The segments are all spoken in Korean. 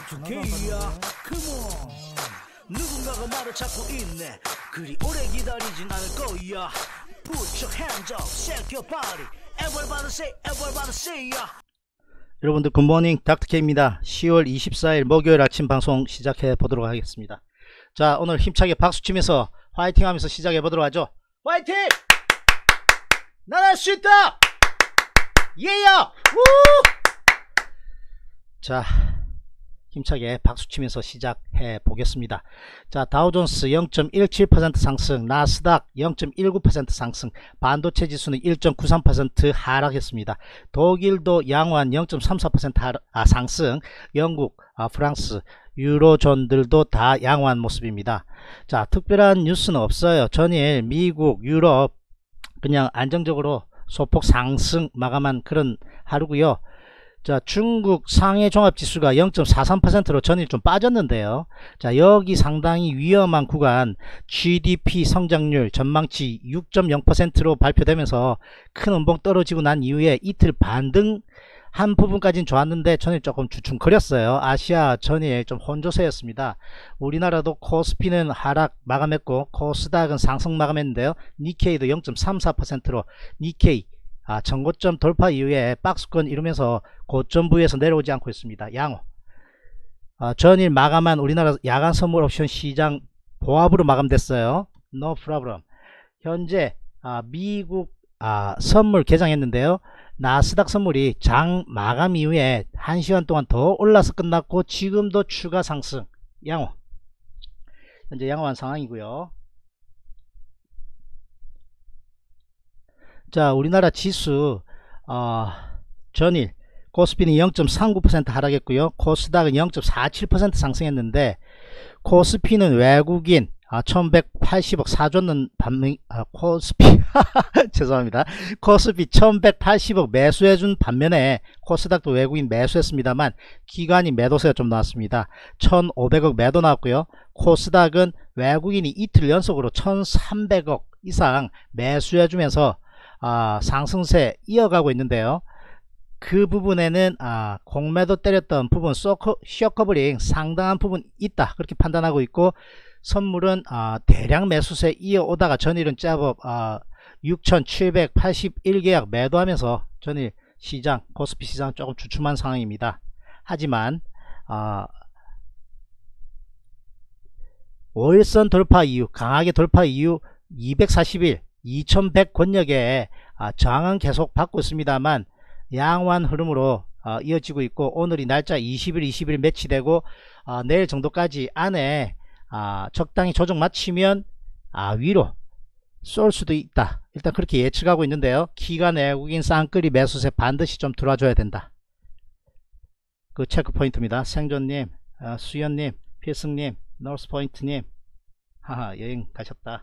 닥터케이야 컴온 누군가가 나를 찾고 있네 그리 오래 기다리진 않을 거야 Put your hands up, shake your body everybody say ya. 여러분들 굿모닝 닥터케이입니다. 10월 24일 목요일 아침 방송 시작해 보도록 하겠습니다. 자, 오늘 힘차게 박수치면서 화이팅 하면서 시작해 보도록 하죠. 화이팅! 난 할 수 있다! 예요! 자, 힘차게 박수치면서 시작해 보겠습니다. 자, 다우존스 0.17% 상승, 나스닥 0.19% 상승, 반도체 지수는 1.93% 하락했습니다. 독일도 양호한 0.34% 상승, 영국, 프랑스, 유로존들도 다 양호한 모습입니다. 자, 특별한 뉴스는 없어요. 전일 미국, 유럽 그냥 안정적으로 소폭 상승 마감한 그런 하루고요. 자, 중국 상해 종합지수가 0.43%로 전일 좀 빠졌는데요. 자, 여기 상당히 위험한 구간, GDP 성장률 전망치 6.0%로 발표되면서 큰 음봉 떨어지고 난 이후에 이틀 반등한 부분까지는 좋았는데 전일 조금 주춤거렸어요. 아시아 전일 좀 혼조세였습니다. 우리나라도 코스피는 하락 마감했고 코스닥은 상승 마감했는데요. 니케이도 0.34%로 니케이 전고점 돌파 이후에 박스권 이루면서 고점 부위에서 내려오지 않고 있습니다. 양호. 전일 마감한 우리나라 야간 선물 옵션 시장 보합으로 마감됐어요. No problem. 현재 미국 선물 개장했는데요. 나스닥 선물이 장 마감 이후에 1시간 동안 더 올라서 끝났고 지금도 추가 상승 양호. 현재 양호한 상황이고요. 자, 우리나라 지수 전일 코스피는 0.39% 하락했고요. 코스닥은 0.47% 상승했는데 코스피는 외국인 1180억 사줬는 반면 코스피 죄송합니다. 코스피 1180억 매수해준 반면에 코스닥도 외국인 매수했습니다만 기관이 매도세가 좀 나왔습니다. 1500억 매도 나왔고요. 코스닥은 외국인이 이틀 연속으로 1300억 이상 매수해주면서 상승세 이어가고 있는데요. 그 부분에는 공매도 때렸던 부분 쇼커버링 상당한 부분 있다 그렇게 판단하고 있고 선물은 대량 매수세 이어오다가 전일은 짭업 6781계약 매도하면서 전일 시장 코스피 시장 조금 주춤한 상황입니다. 하지만 5일선 돌파 이후 강하게 돌파 이후 240일 2100 권역에 저항은 계속 받고 있습니다만 양호한 흐름으로 이어지고 있고 오늘이 날짜 20일 매치되고 내일 정도까지 안에 적당히 조정 마치면 위로 쏠 수도 있다. 일단 그렇게 예측하고 있는데요. 기관 외국인 쌍끌이 매수세 반드시 좀 들어와줘야 된다. 그 체크 포인트입니다. 생존님, 수연님, 필승님, 노스포인트님 하하 여행 가셨다.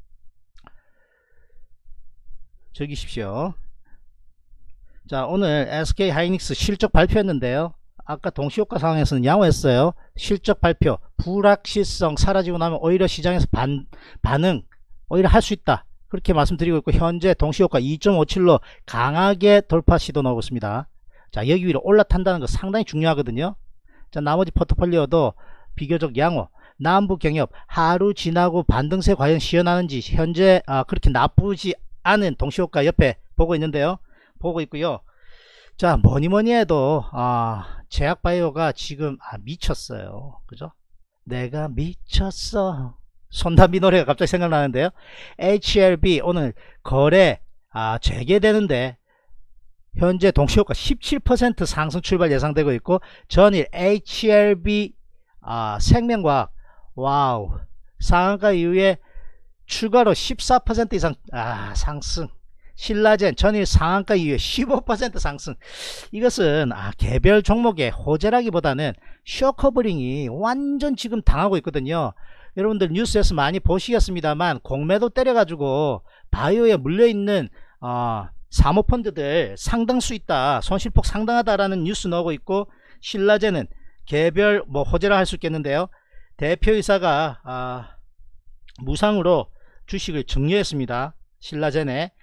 즐기십시오. 자, 오늘 SK 하이닉스 실적 발표했는데요. 아까 동시효과 상황에서는 양호했어요. 실적 발표 불확실성 사라지고 나면 오히려 시장에서 반응 오히려 할 수 있다 그렇게 말씀드리고 있고 현재 동시효과 2.57로 강하게 돌파 시도 나오고 있습니다. 자, 여기 위로 올라탄다는 거 상당히 중요하거든요. 자, 나머지 포트폴리오도 비교적 양호. 남북경협 하루 지나고 반등세 과연 시연하는지 현재 그렇게 나쁘지 않은 동시효과 옆에 보고 있는데요. 보고 있고요. 자, 뭐니뭐니 해도 제약바이오가 지금 미쳤어요. 그죠? 내가 미쳤어. 손담비 노래가 갑자기 생각나는데요. HLB 오늘 거래 재개되는데 현재 동시효과 17% 상승 출발 예상되고 있고 전일 HLB 생명과학 와우 상한가 이후에 추가로 14% 이상 상승. 신라젠 전일 상한가 이후에 15% 상승. 이것은 개별 종목의 호재라기보다는 쇼커버링이 완전 지금 당하고 있거든요. 여러분들 뉴스에서 많이 보시겠습니다만 공매도 때려가지고 바이오에 물려있는 사모펀드들 상당수 있다, 손실폭 상당하다라는 뉴스 나오고 있고 신라젠은 개별 호재라 할 수 있겠는데요. 대표이사가 무상으로 주식을 증여했습니다. 신라젠에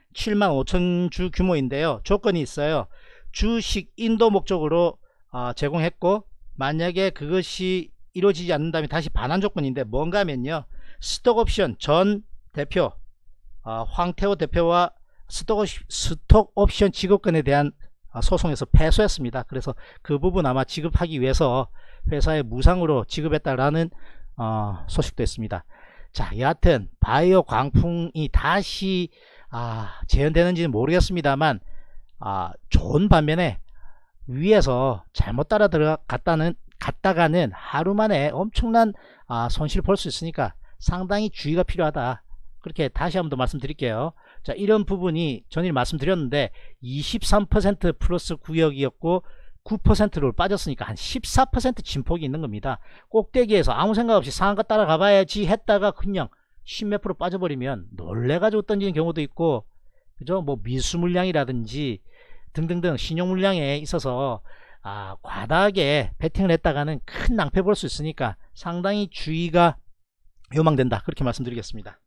75,000주 규모인데요. 조건이 있어요. 주식 인도 목적으로 제공했고 만약에 그것이 이루어지지 않는다면 다시 반환 조건인데 뭔가 하면요, 스톡옵션 전 대표 황태호 대표와 스톡옵션 지급권에 대한 소송에서 패소했습니다. 그래서 그 부분 아마 지급하기 위해서 회사에 무상으로 지급했다라는 소식도 있습니다. 자, 여하튼 바이오 광풍이 다시 재현되는지는 모르겠습니다만 좋은 반면에 위에서 잘못 따라 갔다가는 하루 만에 엄청난 손실을 볼 수 있으니까 상당히 주의가 필요하다, 그렇게 다시 한번 더 말씀드릴게요. 자, 이런 부분이 전일 말씀드렸는데 23% 플러스 구역이었고 9%로 빠졌으니까 한 14% 진폭이 있는 겁니다. 꼭대기에서 아무 생각 없이 상한가 따라가 봐야지 했다가 그냥 10몇 프로 빠져버리면 놀래가지고 던지는 경우도 있고, 그죠? 뭐 미수 물량이라든지 등등등 신용 물량에 있어서 과다하게 베팅을 했다가는 큰 낭패 볼 수 있으니까 상당히 주의가 요망된다, 그렇게 말씀드리겠습니다.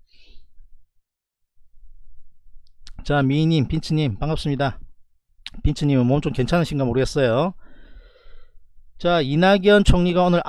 자, 미희님, 빈츠님 반갑습니다. 빈츠님은 몸 좀 괜찮으신가 모르겠어요. 자, 이낙연 총리가 오늘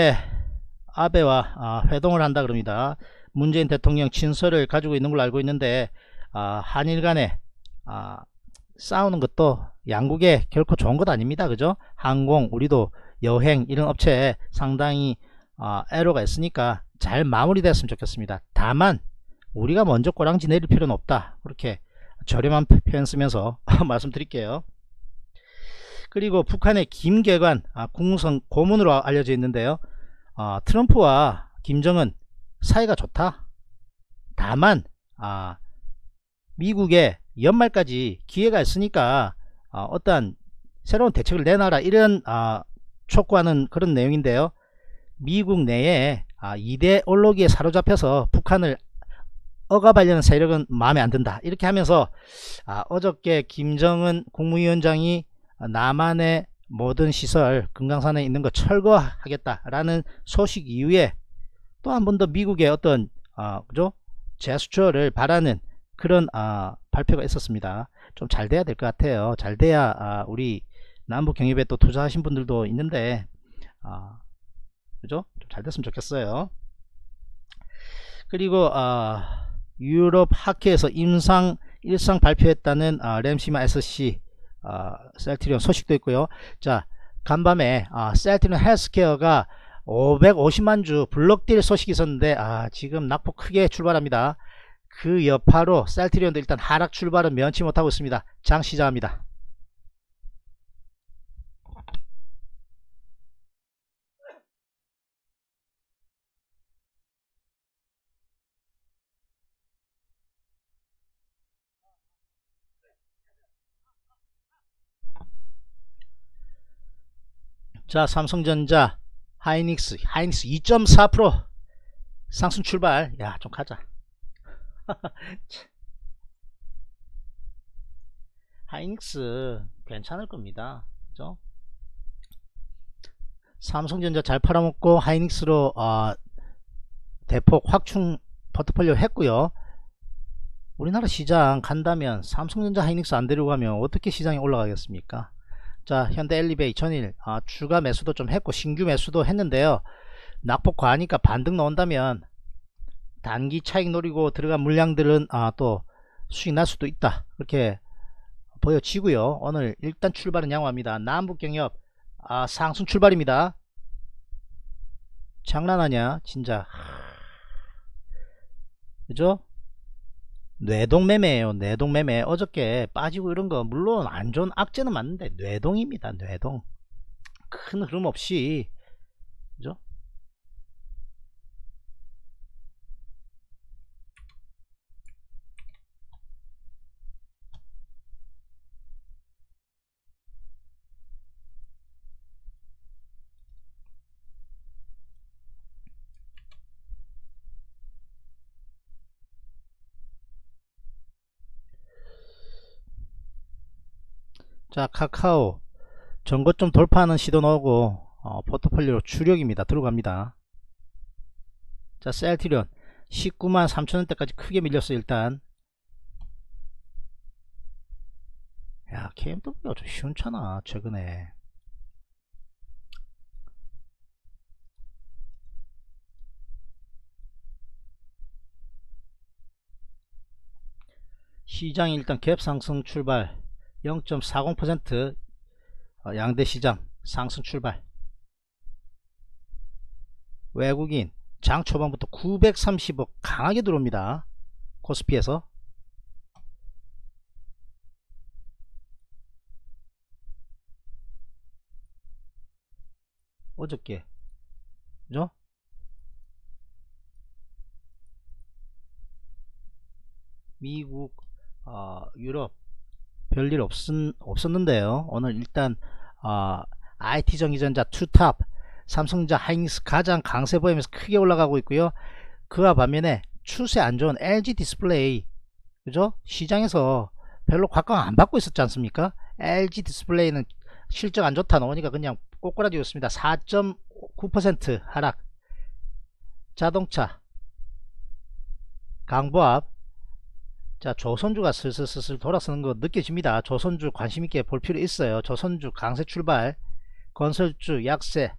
아베와 회동을 한다 그럽니다. 문재인 대통령 친서를 가지고 있는 걸로 알고 있는데 한일 간에 싸우는 것도 양국에 결코 좋은 것 아닙니다. 그죠? 항공, 우리도 여행 이런 업체에 상당히 애로가 있으니까 잘 마무리됐으면 좋겠습니다. 다만 우리가 먼저 꼬랑지 내릴 필요는 없다, 그렇게 저렴한 표현 쓰면서 말씀드릴게요. 그리고 북한의 김계관 국무성 고문으로 알려져 있는데요, 트럼프와 김정은 사이가 좋다. 다만 미국에 연말까지 기회가 있으니까 어떠한 새로운 대책을 내놔라, 이런 촉구하는 그런 내용인데요, 미국 내에 이데올로기에 사로잡혀서 북한을 억압하려는 세력은 마음에 안 든다, 이렇게 하면서 어저께 김정은 국무위원장이 남한의 모든 시설 금강산에 있는 거 철거하겠다라는 소식 이후에 또 한 번 더 미국의 어떤 그죠? 재수출을 바라는 그런 발표가 있었습니다. 좀 잘 돼야 될 것 같아요. 잘 돼야 우리 남북 경협에 또 투자하신 분들도 있는데 그죠? 좀 잘 됐으면 좋겠어요. 그리고 유럽 학회에서 일상 발표했다는 램시마 SC 셀트리온 소식도 있고요. 자, 간밤에 셀트리온 헬스케어가 550만 주 블록딜 소식이 있었는데 지금 낙폭 크게 출발합니다. 그 여파로 셀트리온도 일단 하락 출발은 면치 못하고 있습니다. 장 시작합니다. 자, 삼성전자 하이닉스 2.4% 상승 출발. 야, 좀 가자. 하이닉스 괜찮을 겁니다. 그죠? 삼성전자 잘 팔아먹고 하이닉스로 대폭 확충 포트폴리오 했고요. 우리나라 시장 간다면 삼성전자 하이닉스 안 데리고 가면 어떻게 시장이 올라가겠습니까? 자, 현대 엘리베이 전일 추가 매수도 좀 했고 신규 매수도 했는데요, 낙폭 과하니까 반등 나온다면 단기 차익 노리고 들어간 물량들은 또 수익 날 수도 있다, 그렇게 보여지고요. 오늘 일단 출발은 양호합니다. 남북경협 상승 출발입니다. 장난하냐 진짜. 그죠? 뇌동매매예요. 뇌동매매. 어저께 빠지고 이런거 물론 안좋은 악재는 맞는데 뇌동입니다. 뇌동. 큰 흐름 없이. 그죠? 자, 카카오 전고점 돌파하는 시도 나오고 포트폴리오 추력입니다. 들어갑니다. 자, 셀트리온 19만 3천원대까지 크게 밀렸어요. 일단 야, KMW가 좀 시원찮아 최근에. 시장이 일단 갭 상승 출발 0.40% 양대 시장 상승 출발. 외국인 장 초반부터 930억 강하게 들어옵니다. 코스피에서. 어저께 그죠? 미국 유럽 별일 없었는데요. 오늘 일단 IT 전기전자 투탑 삼성전자 하이닉스 가장 강세 보이면서 크게 올라가고 있고요. 그와 반면에 추세 안 좋은 LG 디스플레이 그죠? 시장에서 별로 각광 안 받고 있었지 않습니까? LG 디스플레이는 실적 안 좋다 나오니까 그냥 꼬꾸라지였습니다. 4.9% 하락. 자동차 강보합. 자, 조선주가 슬슬 돌아서는 거 느껴집니다. 조선주 관심있게 볼 필요 있어요. 조선주 강세 출발. 건설주 약세.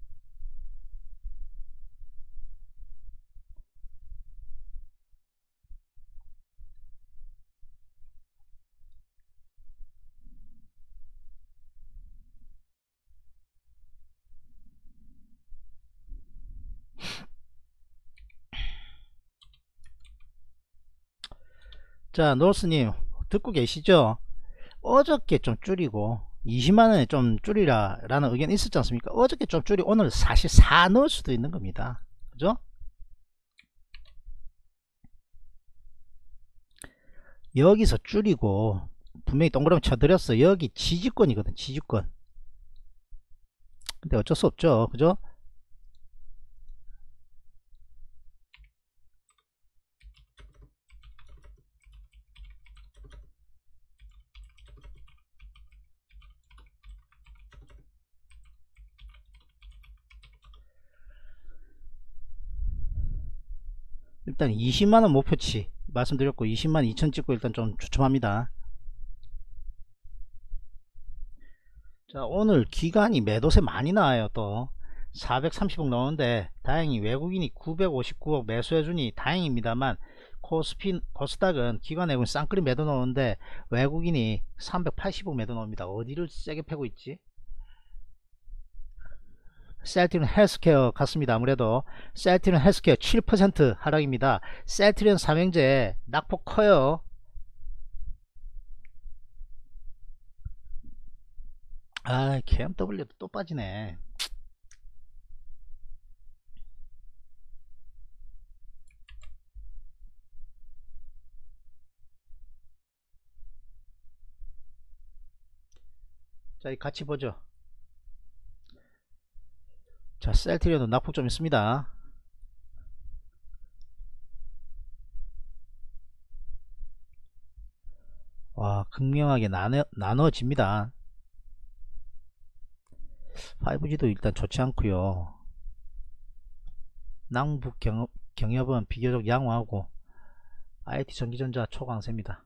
자, 노스님 듣고 계시죠? 어저께 좀 줄이고 20만원에 좀 줄이라 라는 의견 있었지 않습니까? 어저께 좀 줄이고 오늘 사실 사 넣을 수도 있는 겁니다. 그죠? 여기서 줄이고 분명히 동그라미 쳐드렸어. 여기 지지권이거든. 지지권. 근데 어쩔 수 없죠. 그죠? 일단 20만원 목표치 말씀드렸고 20만 2천 찍고 일단 좀 추첨합니다. 자, 오늘 기관이 매도세 많이 나와요. 또 430억 나오는데 다행히 외국인이 959억 매수해주니 다행입니다만 코스닥은 기관 외국인 쌍끌이 매도 나오는데 외국인이 380억 매도 나옵니다. 어디를 세게 패고 있지? 셀트리온 헬스케어 같습니다. 아무래도 셀트리온 헬스케어 7% 하락입니다. 셀트리온 삼형제 낙폭 커요. KMW도 또 빠지네. 자, 이 같이 보죠. 자, 셀트리온도 낙폭 좀 있습니다. 와, 극명하게 나눠집니다. 5G도 일단 좋지 않고요. 남북 경협은 비교적 양호하고 IT 전기전자 초강세입니다.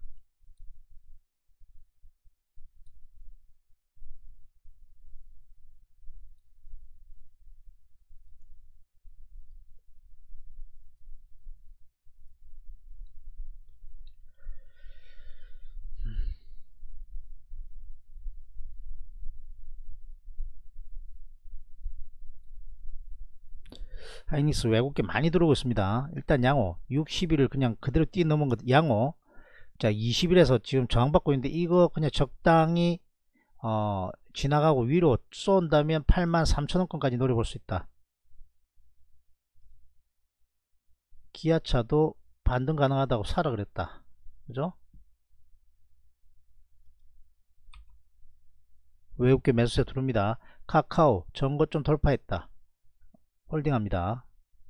하이닉스 외국계 많이 들어오고 있습니다. 일단 양호 60일을 그냥 그대로 뛰어넘은 것 양호. 자, 20일에서 지금 저항받고 있는데 이거 그냥 적당히 지나가고 위로 쏜다면 83,000원권까지 노려볼 수 있다. 기아차도 반등 가능하다고 사라 그랬다. 그죠? 외국계 매수세 들어옵니다. 카카오 전고점 돌파했다. 홀딩합니다.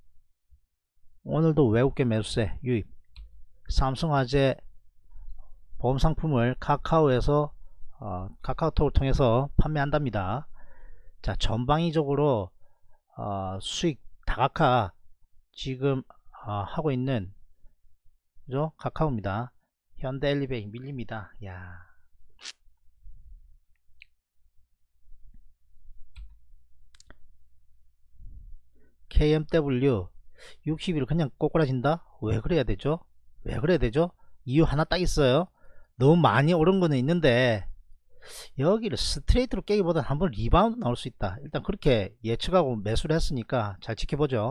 오늘도 외국계 매수세 유입. 삼성화재 보험상품을 카카오에서 카카오톡을 통해서 판매한답니다. 자, 전방위적으로 수익 다각화 지금 하고 있는 그죠? 카카오입니다. 현대엘리베이 밀립니다. 야. KMW 60일 그냥 꼬꾸라진다? 왜 그래야 되죠? 왜 그래야 되죠? 이유 하나 딱 있어요. 너무 많이 오른 거는 있는데 여기를 스트레이트로 깨기보다는 한번 리바운드 나올 수 있다. 일단 그렇게 예측하고 매수를 했으니까 잘 지켜보죠.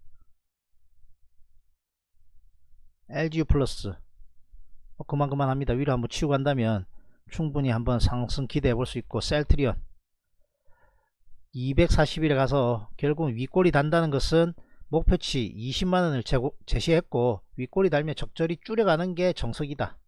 LGU 플러스 그만합니다. 위로 한번 치고 간다면 충분히 한번 상승 기대해 볼 수 있고, 셀트리온 240일에 가서 결국 윗골이 단다는 것은 목표치 20만원을 제시했고 윗골이 달면 적절히 줄여가는 게 정석이다.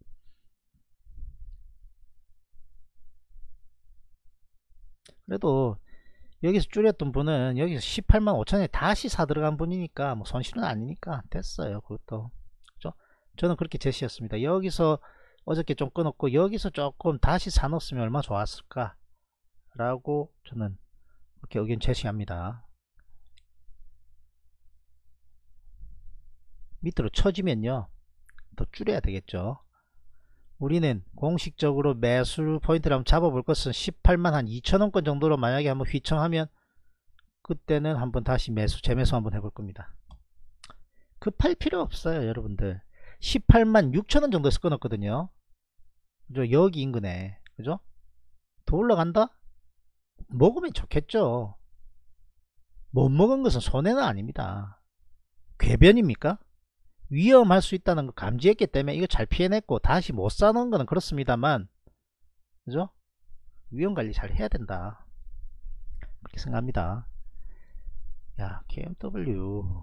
그래도 여기서 줄였던 분은 여기서 18만 5천원에 다시 사 들어간 분이니까 뭐 손실은 아니니까 됐어요. 그것도 그렇죠? 저는 그렇게 제시했습니다. 여기서 어저께 좀 끊었고 여기서 조금 다시 사 넣었으면 얼마나 좋았을까 라고 저는 그렇게 의견 제시합니다. 밑으로 쳐지면요 더 줄여야 되겠죠. 우리는 공식적으로 매수 포인트를 한번 잡아볼 것은 18만 한 2천원권 정도로 만약에 한번 휘청하면 그때는 한번 다시 재매수 한번 해볼 겁니다. 급할 필요 없어요 여러분들. 18만 6천원 정도에서 끊었거든요. 그죠? 여기 인근에 그죠? 더 올라간다? 먹으면 좋겠죠. 못 먹은 것은 손해는 아닙니다. 궤변입니까? 위험할 수 있다는 걸 감지했기 때문에 이거 잘 피해냈고 다시 못 사는 거는 그렇습니다만 그죠? 위험관리 잘 해야 된다 그렇게 생각합니다. 야 KMW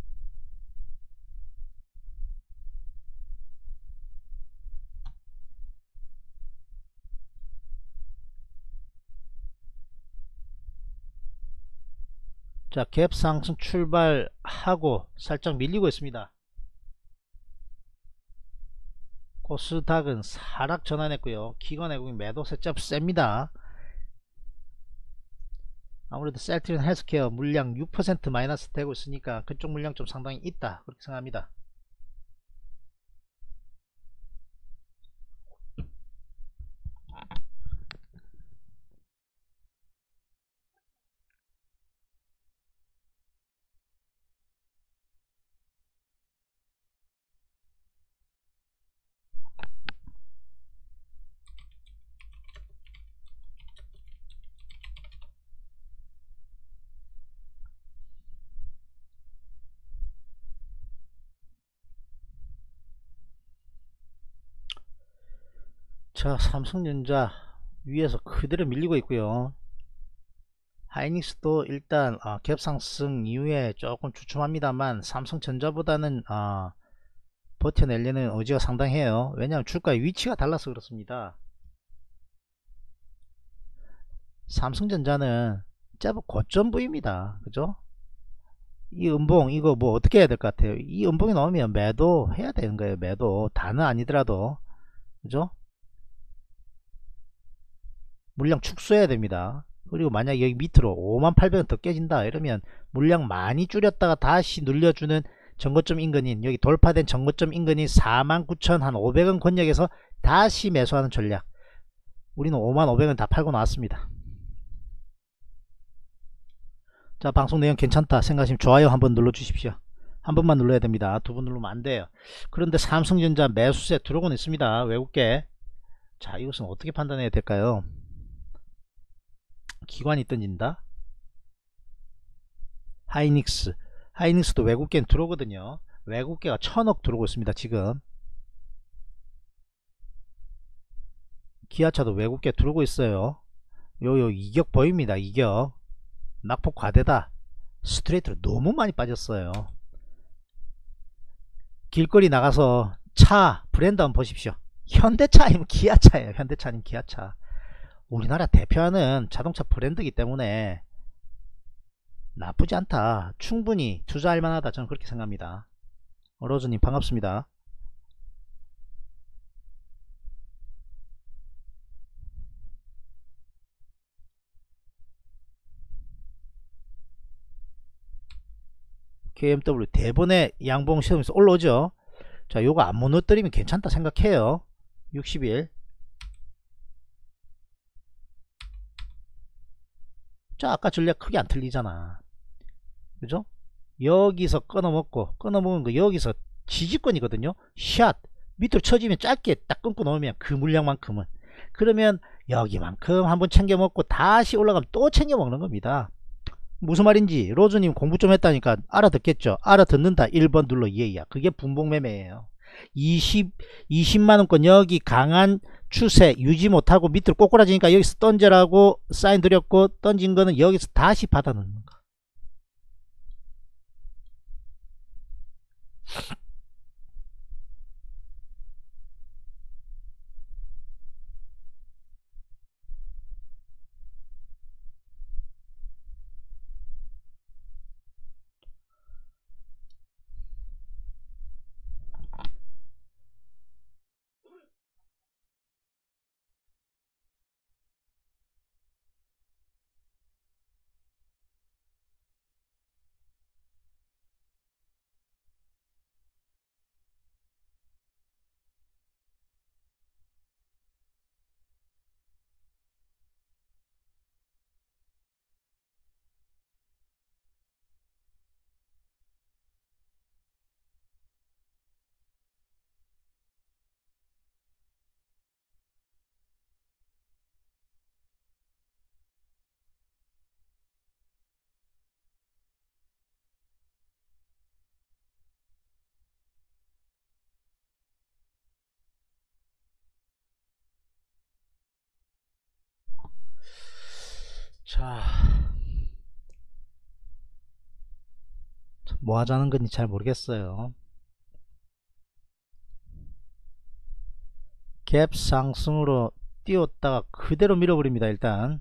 자 갭 상승 출발하고 살짝 밀리고 있습니다. 코스닥은 하락 전환했고요. 기관 외국인 매도세 짭 셉니다. 아무래도 셀트리온 헬스케어 물량 6% 마이너스 되고 있으니까 그쪽 물량 좀 상당히 있다 그렇게 생각합니다. 자 삼성전자 위에서 그대로 밀리고 있고요. 하이닉스도 일단 갭상승 이후에 조금 주춤합니다만 삼성전자보다는 버텨내려는 의지가 상당해요. 왜냐하면 주가의 위치가 달라서 그렇습니다. 삼성전자는 제법 고점 부위입니다. 그죠? 이 음봉 이거 뭐 어떻게 해야 될 것 같아요? 이 음봉이 나오면 매도 해야 되는 거예요. 매도 다는 아니더라도 그죠? 물량 축소해야 됩니다. 그리고 만약 여기 밑으로 58,000원 더 깨진다 이러면 물량 많이 줄였다가 다시 눌려주는 전고점 인근인 여기 돌파된 전고점 인근인 49,500원 권역에서 다시 매수하는 전략. 우리는 55,000원 다 팔고 나왔습니다. 자 방송 내용 괜찮다 생각하시면 좋아요 한번 눌러 주십시오. 한 번만 눌러야 됩니다. 두 번 누르면 안 돼요. 그런데 삼성전자 매수세 들어오곤 있습니다. 외국계. 자 이것은 어떻게 판단해야 될까요? 기관이 던진다. 하이닉스도 외국계는 들어오거든요. 외국계가 1000억 들어오고 있습니다. 지금 기아차도 외국계 들어오고 있어요. 요 이격 보입니다. 이격 낙폭 과대다. 스트레이트로 너무 많이 빠졌어요. 길거리 나가서 차 브랜드 한번 보십시오. 현대차 아니면 기아차예요. 현대차 아니면 기아차. 우리나라 대표하는 자동차 브랜드이기 때문에 나쁘지 않다. 충분히 투자할 만하다. 저는 그렇게 생각합니다. 로즈님 반갑습니다. KMW 대본에 양봉 시험에서 올라오죠. 자 요거 안 무너뜨리면 괜찮다 생각해요. 60일. 자 아까 전략 크게 안 틀리잖아. 그죠? 여기서 끊어먹고 끊어먹은 거 여기서 지지권이거든요. 샷 밑으로 쳐지면 짧게 딱 끊고 놓으면 그 물량만큼은, 그러면 여기만큼 한번 챙겨 먹고 다시 올라가면 또 챙겨 먹는 겁니다. 무슨 말인지 로즈님 공부 좀 했다니까 알아듣겠죠? 알아듣는다 1번 눌러 예야. 그게 분봉매매예요. 20만원권 여기 강한 추세 유지 못하고 밑으로 꼬꾸라지니까 여기서 던져라고 사인 드렸고, 던진 거는 여기서 다시 받아 넣는 거. 자, 뭐 하자는 건지 잘 모르겠어요. 갭 상승으로 띄웠다가 그대로 밀어버립니다. 일단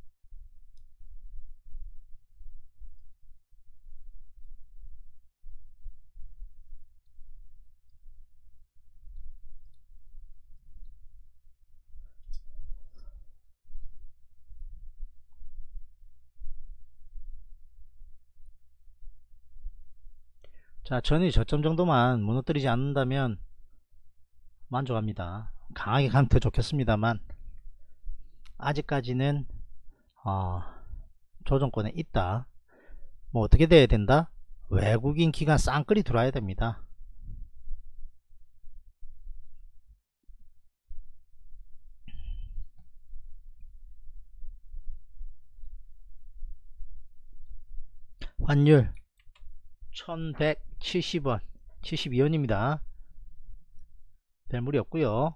자, 전이 저점 정도만 무너뜨리지 않는다면 만족합니다. 강하게 가면 더 좋겠습니다만 아직까지는 조정권에 있다. 뭐 어떻게 돼야 된다? 외국인 기관 쌍끌이 들어와야 됩니다. 환율 1170원 72원입니다. 별 무리 없고요.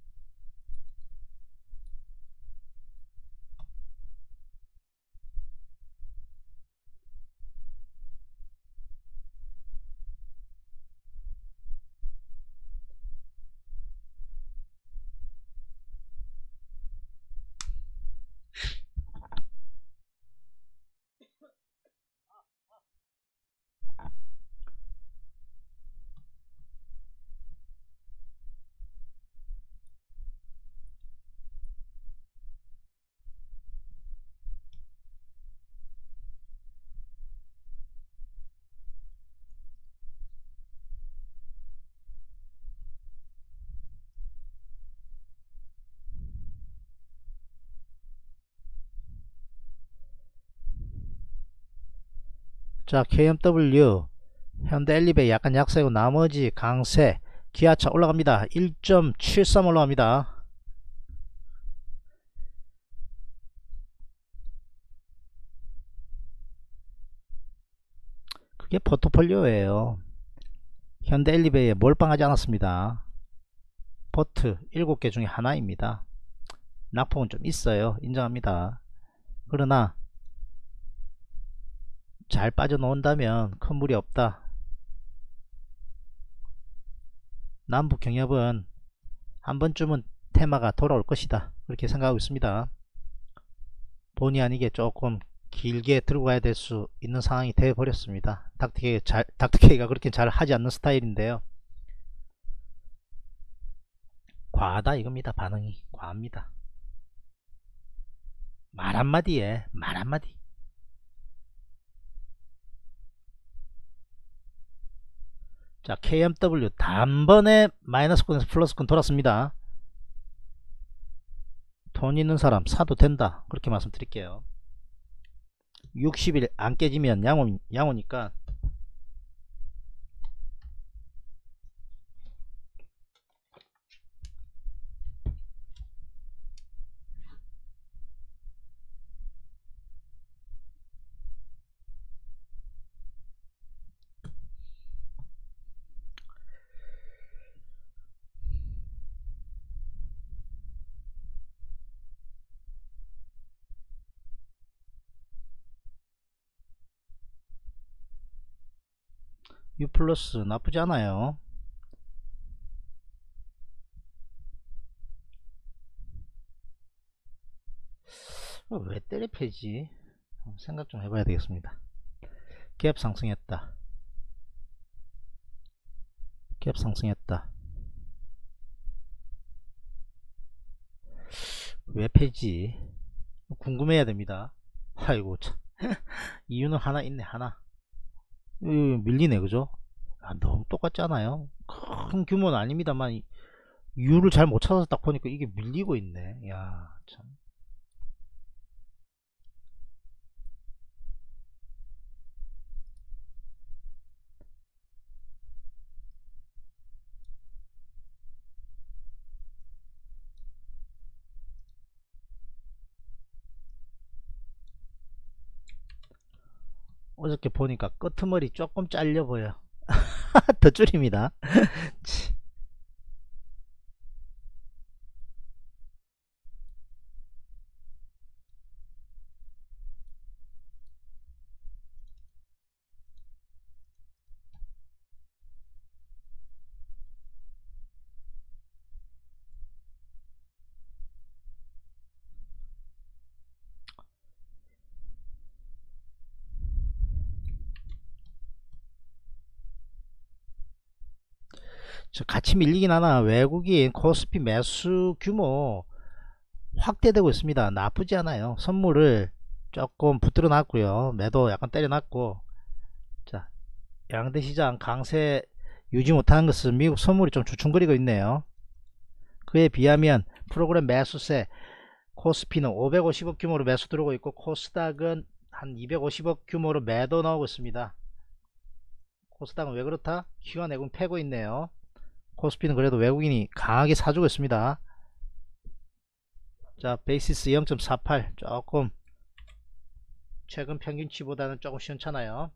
자, KMW 현대엘리베이 약간 약세고 나머지 강세. 기아차 올라갑니다. 1.73 올라갑니다. 그게 포트폴리오예요. 현대엘리베이에 몰빵하지 않았습니다. 포트 7개 중에 하나입니다. 낙폭은 좀 있어요. 인정합니다. 그러나 잘 빠져놓는다면 큰 무리 없다. 남북 경협은 한 번쯤은 테마가 돌아올 것이다. 그렇게 생각하고 있습니다. 본의 아니게 조금 길게 들고 가야 될 수 있는 상황이 되어 버렸습니다. 닥터케이가 그렇게 잘 하지 않는 스타일인데요. 과하다 이겁니다. 반응이 과합니다. 말 한마디에 말 한마디. 자, KMW 단번에 마이너스권에서 플러스권 돌았습니다. 돈 있는 사람 사도 된다. 그렇게 말씀드릴게요. 60일 안 깨지면 양호니까 U 플러스 나쁘지 않아요. 왜 때려 패지? 생각 좀 해봐야 되겠습니다. 갭 상승했다. 갭 상승했다. 왜 패지? 궁금해야 됩니다. 아이고 참. 이유는 하나 있네. 하나 밀리네. 그죠? 너무 똑같지 않아요? 큰 규모는 아닙니다만 이유를 잘 못 찾아서 딱 보니까 이게 밀리고 있네. 야 참. 어저께 보니까 끄트머리 조금 잘려 보여. 더 줄입니다. 같이 밀리긴 하나 외국인 코스피 매수 규모 확대되고 있습니다. 나쁘지 않아요. 선물을 조금 붙들어 놨고요. 매도 약간 때려 놨고, 자, 양대 시장 강세 유지 못하는 것은 미국 선물이 좀 주춤거리고 있네요. 그에 비하면 프로그램 매수세 코스피는 550억 규모로 매수 들어오고 있고, 코스닥은 한 250억 규모로 매도 나오고 있습니다. 코스닥은 왜 그렇다? 기관 외국인 패고 있네요. 코스피는 그래도 외국인이 강하게 사주고 있습니다. 자, 베이시스 0.48 조금 최근 평균치보다는 조금 시원찮아요.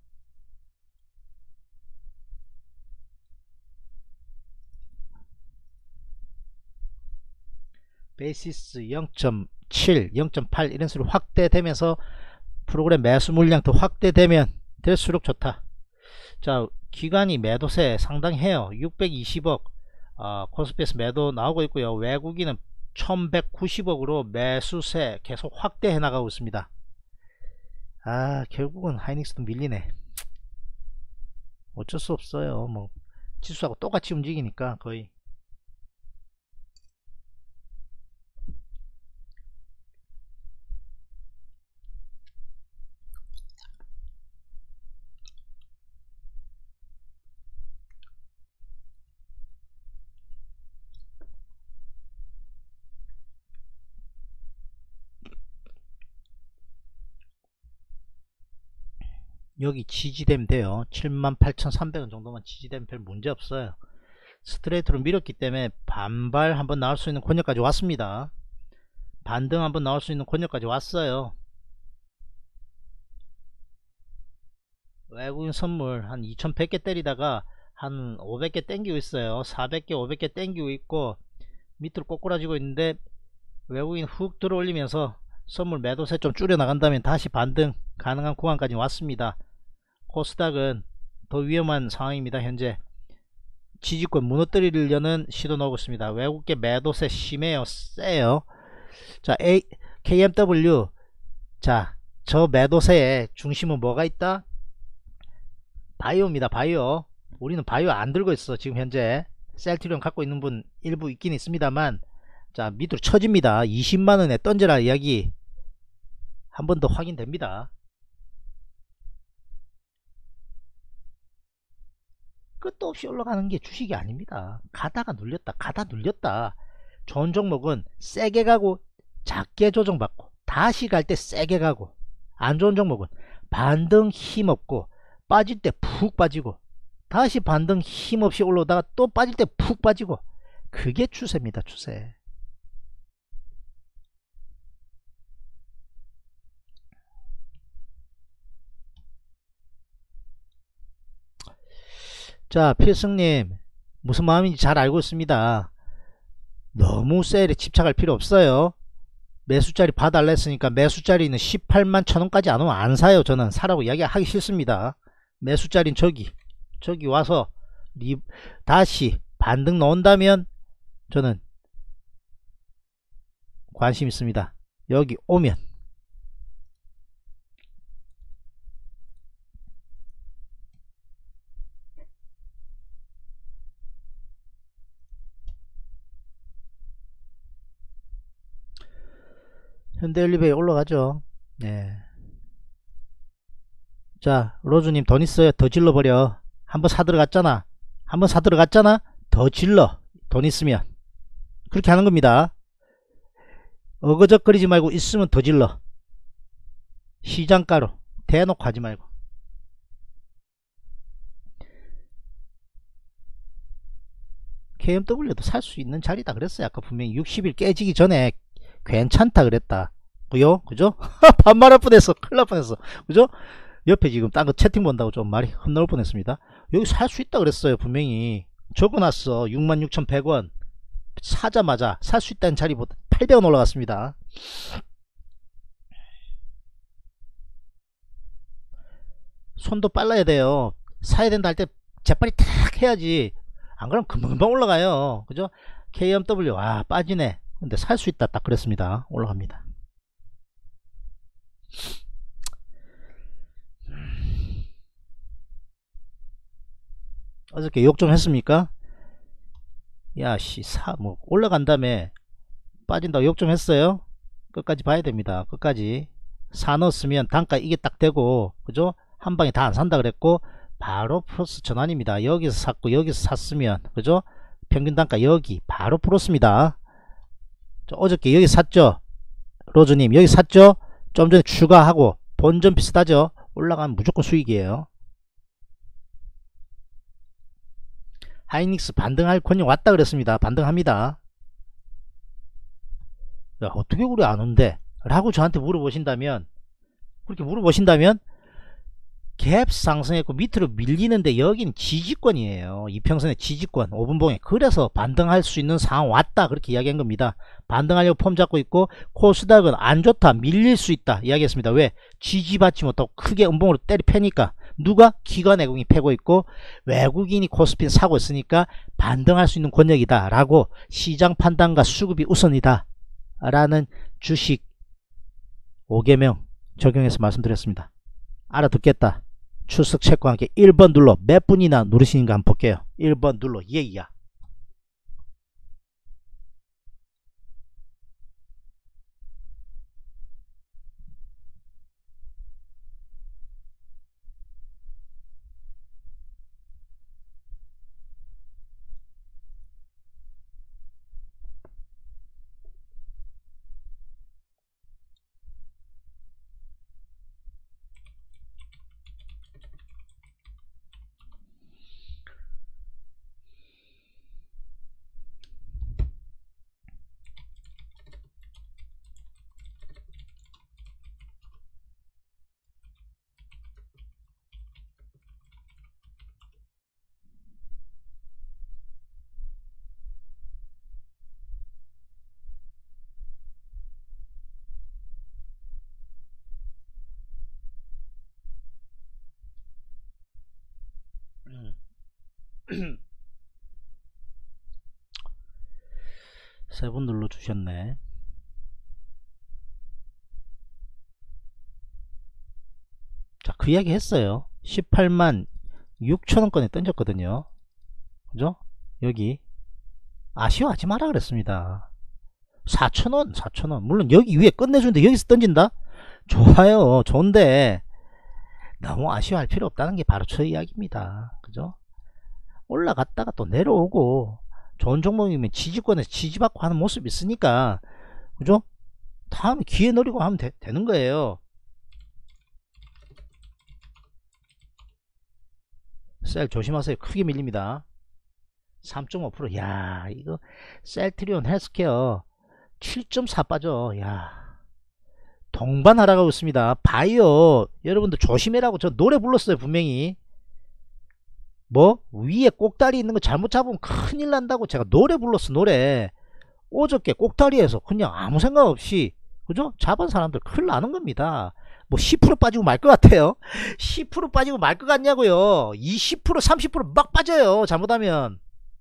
베이시스 0.7 0.8 이런 식으로 확대되면서 프로그램 매수 물량 더 확대되면 될수록 좋다. 자, 기관이 매도세 상당히 해요. 620억 코스피에서 매도 나오고 있고요. 외국인은 1190억으로 매수세 계속 확대해 나가고 있습니다. 결국은 하이닉스도 밀리네. 어쩔 수 없어요. 뭐 지수하고 똑같이 움직이니까 거의. 여기 지지되면 돼요. 78,300원 정도만 지지되면 별 문제 없어요. 스트레이트로 밀었기 때문에 반발 한번 나올 수 있는 권역까지 왔습니다. 반등 한번 나올 수 있는 권역까지 왔어요. 외국인 선물 한 2100개 때리다가 한 500개 땡기고 있어요. 400개 500개 땡기고 있고 밑으로 꼬꾸라지고 있는데, 외국인 훅 들어올리면서 선물 매도세 좀 줄여 나간다면 다시 반등 가능한 구간까지 왔습니다. 코스닥은 더 위험한 상황입니다. 현재 지지권 무너뜨리려는 시도 나오고 있습니다. 외국계 매도세 심해요. 세요. 자, KMW, 자, 저 매도세의 중심은 뭐가 있다? 바이오입니다. 바이오. 우리는 바이오 안 들고 있어. 지금 현재 셀트리온 갖고 있는 분 일부 있긴 있습니다만, 자, 밑으로 쳐집니다. 20만원에 던져라 이야기 한 번 더 확인됩니다. 끝도 없이 올라가는 게 주식이 아닙니다. 가다가 눌렸다 가다 눌렸다. 좋은 종목은 세게 가고 작게 조정받고 다시 갈 때 세게 가고, 안 좋은 종목은 반등 힘없고 빠질 때 푹 빠지고 다시 반등 힘없이 올라오다가 또 빠질 때 푹 빠지고, 그게 추세입니다. 추세. 자, 필승님 무슨 마음인지 잘 알고 있습니다. 너무 세일에 집착할 필요 없어요. 매수자리 봐달라 했으니까 매수자리는 18만 1000원까지 안 오면 안 사요. 저는 사라고 이야기하기 싫습니다. 매수자리는 저기 저기 와서 다시 반등 나온다면 저는 관심 있습니다. 여기 오면 현대엘리베이 올라가죠. 네. 자, 로즈님 돈 있어요? 더 질러버려. 한번 사들어갔잖아. 한번 사들어갔잖아. 더 질러. 돈 있으면. 그렇게 하는 겁니다. 어거적거리지 말고 있으면 더 질러. 시장가로 대놓고 하지 말고. KMW도 살 수 있는 자리다 그랬어요. 아까 분명히 60일 깨지기 전에 괜찮다 그랬다. 그죠? 반말할 뻔했어. 큰일 날 뻔했어. 그죠? 옆에 지금 딴 거 채팅 본다고 좀 말이 헛나올 뻔했습니다. 여기 살 수 있다 그랬어요. 분명히 적어놨어. 66,100원 사자마자 살 수 있다는 자리보다 800원 올라갔습니다. 손도 빨라야 돼요. 사야 된다 할 때 재빨리 탁 해야지. 안 그러면 금방금방 올라가요. 그죠? KMW 빠지네. 근데 살 수 있다 딱 그랬습니다. 올라갑니다. 어저께 욕 좀 했습니까? 야씨 뭐 올라간 다음에 빠진다고 욕 좀 했어요? 끝까지 봐야 됩니다. 끝까지 사 넣었으면 단가 이게 딱 되고, 그죠? 한 방에 다 안 산다 그랬고 바로 플러스 전환입니다. 여기서 샀고 여기서 샀으면, 그죠? 평균 단가 여기 바로 플러스입니다. 어저께 여기 샀죠? 로즈님 여기 샀죠? 좀 전에 추가하고 본전 비슷하죠? 올라가면 무조건 수익이에요. 하이닉스 반등할 권역 왔다 그랬습니다. 반등합니다. 야, 어떻게 우리 안 온대? 라고 저한테 물어보신다면, 그렇게 물어보신다면 갭 상승했고 밑으로 밀리는데 여긴 지지권이에요. 이평선의 지지권 5분봉에. 그래서 반등할 수 있는 상황 왔다 그렇게 이야기한 겁니다. 반등하려고 폼 잡고 있고 코스닥은 안 좋다 밀릴 수 있다 이야기했습니다. 왜? 지지받지 못하고 크게 음봉으로 때리 패니까. 누가? 기관 외국인이 패고 있고 외국인이 코스피를 사고 있으니까 반등할 수 있는 권역이다 라고 시장 판단과 수급이 우선이다 라는 주식 5개명 적용해서 말씀드렸습니다. 알아듣겠다. 출석 체크와 함께 1번 눌러 몇 분이나 누르시는가 한번 볼게요. 1번 눌러 예이야. 세 번 눌러주셨네. 자, 그 이야기 했어요. 18만 6천원권에 던졌거든요. 그죠? 여기 아쉬워하지 마라 그랬습니다. 4천원 4천원 물론 여기 위에 끝내주는데 여기서 던진다? 좋아요. 좋은데 너무 아쉬워할 필요 없다는 게 바로 저 이야기입니다. 그죠? 올라갔다가 또 내려오고 좋은 종목이면 지지권에서 지지받고 하는 모습이 있으니까, 그죠? 다음에 기회 노리고 하면 되는 거예요. 셀 조심하세요. 크게 밀립니다. 3.5%. 야, 이거 셀트리온 헬스케어 7.4 빠져. 야, 동반 하락하고 있습니다. 바이오 여러분들 조심해라고 저 노래 불렀어요. 분명히 뭐 위에 꼭다리 있는 거 잘못 잡으면 큰일 난다고 제가 노래 불렀어. 노래 어저께 꼭다리에서 그냥 아무 생각 없이, 그죠? 잡은 사람들 큰일 나는 겁니다. 뭐 10% 빠지고 말 것 같아요? 10% 빠지고 말 것 같냐고요. 20% 30% 빠져요, 잘못하면.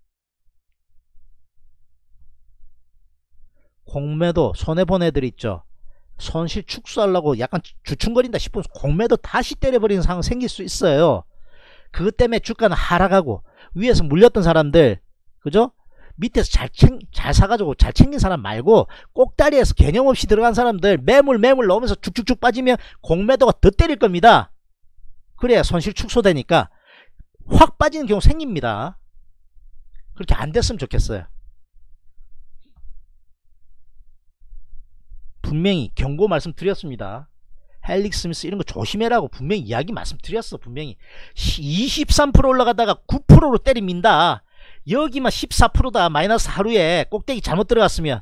공매도 손해본 애들 있죠. 손실 축소하려고 약간 주춤거린다 싶으면 공매도 다시 때려버리는 상황 생길 수 있어요. 그것 때문에 주가는 하락하고, 위에서 물렸던 사람들, 그죠? 밑에서 잘 사가지고 잘 챙긴 사람 말고 꼭다리에서 개념 없이 들어간 사람들 매물 넣으면서 쭉쭉쭉 빠지면 공매도가 더 때릴 겁니다. 그래야 손실 축소되니까 확 빠지는 경우 생깁니다. 그렇게 안 됐으면 좋겠어요. 분명히 경고 말씀드렸습니다. 헬릭 스미스 이런 거 조심해라고 분명히 이야기 말씀드렸어. 분명히 23% 올라가다가 9%로 때립니다. 여기만 14%다. 마이너스 하루에 꼭대기 잘못 들어갔으면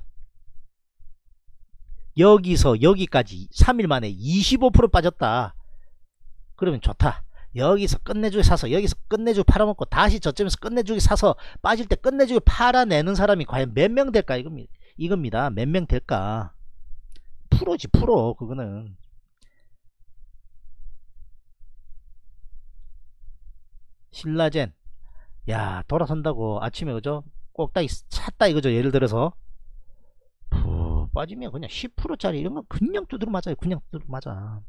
여기서 여기까지 3일 만에 25% 빠졌다. 그러면 좋다. 여기서 끝내주게 사서 여기서 끝내주게 팔아먹고 다시 저점에서 끝내주게 사서 빠질 때 끝내주게 팔아내는 사람이 과연 몇 명 될까 이겁니다. 몇 명 될까. 프로지 프로. 그거는 신라젠 야 돌아선다고 아침에 그죠 꼭다기 찼다 이거죠. 예를 들어서 빠지면 그냥 10%짜리 이런 건 그냥 두드러 맞아요. 그냥 두드러 맞아.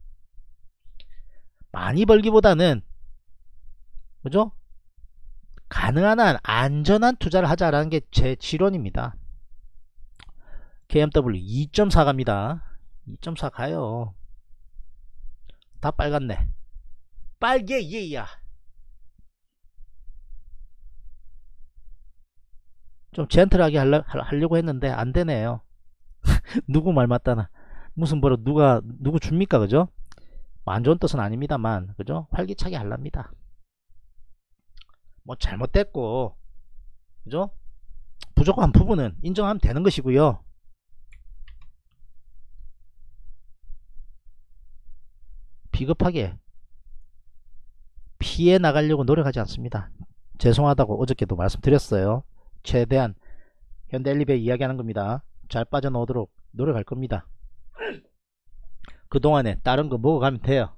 많이 벌기보다는 그죠 가능한 한 안전한 투자를 하자라는 게 제 지론입니다. KMW 2.4 갑니다. 2.4 가요. 다 빨갛네. 빨개 예야. 좀 젠틀하게 하려고 했는데 안 되네요. 누구 말 맞다나. 무슨 뭐로 누구 줍니까 그죠? 안 좋은 뜻은 아닙니다만 그죠? 활기차게 하랍니다. 뭐 잘못됐고 그죠? 부족한 부분은 인정하면 되는 것이고요. 비겁하게 피해 나가려고 노력하지 않습니다. 죄송하다고 어저께도 말씀드렸어요. 최대한 현대엘리베 이야기하는 겁니다. 잘 빠져나오도록 노력할 겁니다. 그동안에 다른 거 먹어가면 돼요.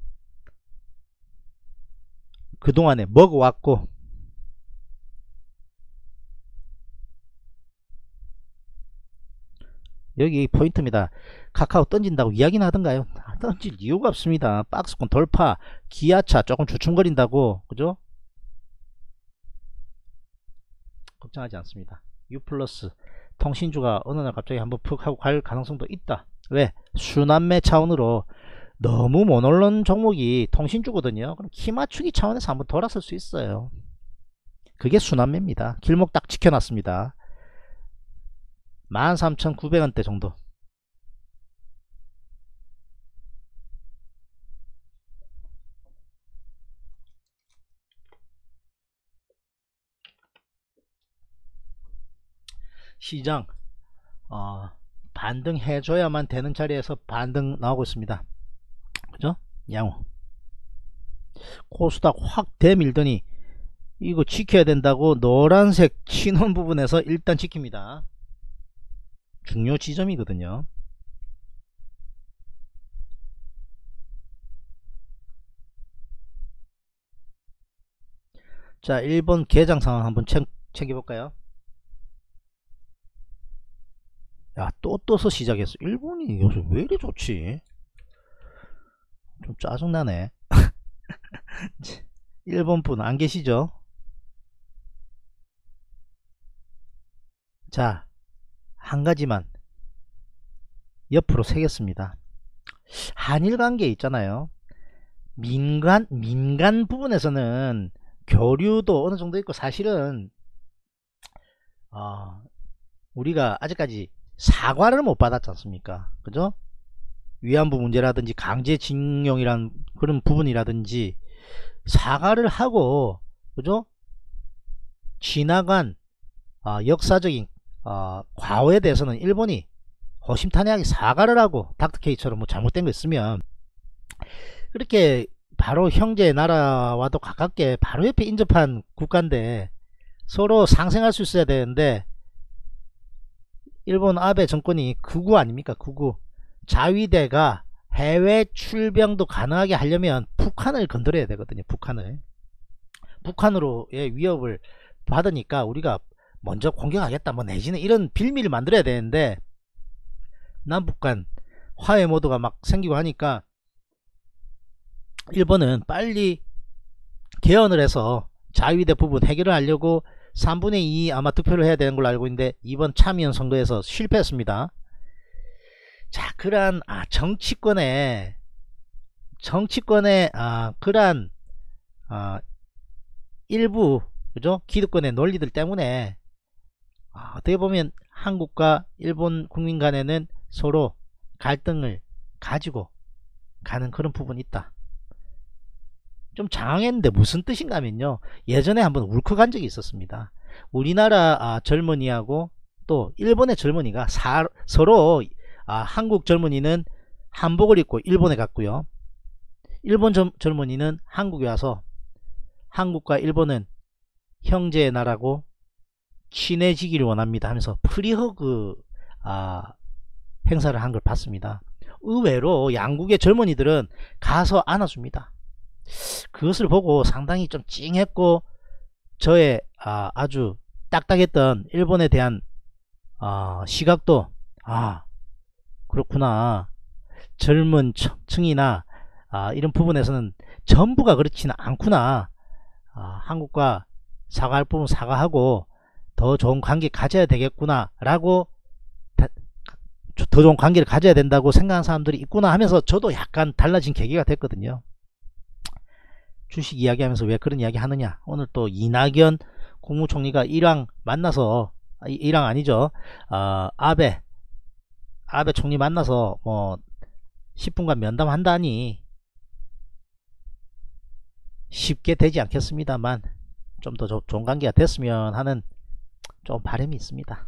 그동안에 먹어왔고 여기 포인트입니다. 카카오 던진다고 이야기는 하던가요? 던질 이유가 없습니다. 박스권 돌파, 기아차 조금 주춤거린다고 그죠? 걱정하지 않습니다. U 플러스 통신주가 어느 날 갑자기 한번 푹 하고 갈 가능성도 있다. 왜? 순환매 차원으로 너무 못 오른 종목이 통신주거든요. 그럼 키 맞추기 차원에서 한번 돌아설 수 있어요. 그게 순환매입니다. 길목 딱 지켜놨습니다. 13,900원대 정도. 시장 반등해줘야만 되는 자리에서 반등 나오고 있습니다. 그죠? 양호. 코스닥 확 대밀더니 이거 지켜야 된다고 노란색 신원 부분에서 일단 지킵니다. 중요 지점이거든요. 자, 일본 개장 상황 한번 챙겨볼까요? 야, 또 떠서 시작했어. 일본이 요새 왜 이리 좋지? 좀 짜증나네. 일본 분 안 계시죠? 자, 한 가지만 옆으로 새겼습니다. 한일 관계 있잖아요. 민간 부분에서는 교류도 어느 정도 있고 사실은 우리가 아직까지 사과를 못 받았지 않습니까? 그죠? 위안부 문제라든지 강제징용이란 그런 부분이라든지 사과를 하고 그죠? 지나간 역사적인 과오에 대해서는 일본이 허심탄회하게 사과를 하고 닥터케이처럼 뭐 잘못된 거 있으면 그렇게 바로 형제 나라와도 가깝게 바로 옆에 인접한 국가인데 서로 상생할 수 있어야 되는데 일본 아베 정권이 극우 아닙니까? 극우 자위대가 해외 출병도 가능하게 하려면 북한을 건드려야 되거든요. 북한으로의 위협을 받으니까 우리가 먼저 공격하겠다 뭐 내지는 이런 빌미를 만들어야 되는데, 남북 간 화해 모드가 막 생기고 하니까 일본은 빨리 개헌을 해서 자위대 부분 해결을 하려고 3분의 2 아마 득표를 해야 되는 걸로 알고 있는데, 이번 참의원 선거에서 실패했습니다. 자, 그러한 정치권의 그러한 일부, 그죠, 기득권의 논리들 때문에 어떻게 보면 한국과 일본 국민 간에는 서로 갈등을 가지고 가는 그런 부분이 있다. 좀 장황했는데 무슨 뜻인가 하면요, 예전에 한번 울컥한 적이 있었습니다. 우리나라 젊은이하고 또 일본의 젊은이가 서로 한국 젊은이는 한복을 입고 일본에 갔고요, 일본 젊은이는 한국에 와서 한국과 일본은 형제의 나라고 친해지기를 원합니다 하면서 프리허그 행사를 한 걸 봤습니다. 의외로 양국의 젊은이들은 가서 안아줍니다. 그것을 보고 상당히 좀 찡했고, 저의 아주 딱딱했던 일본에 대한 시각도 그렇구나, 젊은 층이나 이런 부분에서는 전부가 그렇지는 않구나, 한국과 사과할 부분 사과하고 더 좋은 관계 가져야 되겠구나 라고, 더 좋은 관계를 가져야 된다고 생각하는 사람들이 있구나 하면서 저도 약간 달라진 계기가 됐거든요. 주식 이야기하면서 왜 그런 이야기 하느냐, 오늘 또 이낙연 국무총리가 이랑 만나서, 이랑 아니죠, 아베 총리 만나서 뭐 10분간 면담한다니 쉽게 되지 않겠습니다만, 좀 더 좋은 관계가 됐으면 하는 좀 바람이 있습니다.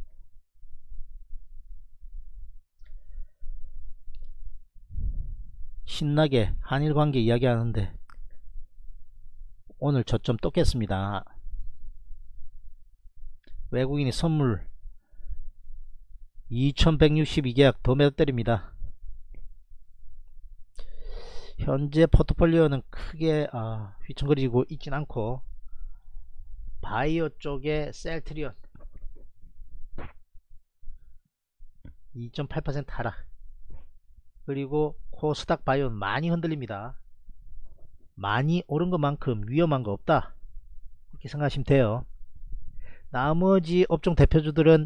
신나게 한일 관계 이야기하는데 오늘 저점 또 깼습니다. 외국인이 선물 2162계약 더 매덕때립니다. 현재 포트폴리오는 크게 휘청거리고 있진 않고, 바이오 쪽에 셀트리온 2.8% 하락, 그리고 코스닥 바이오는 많이 흔들립니다. 많이 오른 것만큼 위험한 거 없다, 그렇게 생각하시면 돼요. 나머지 업종 대표주들은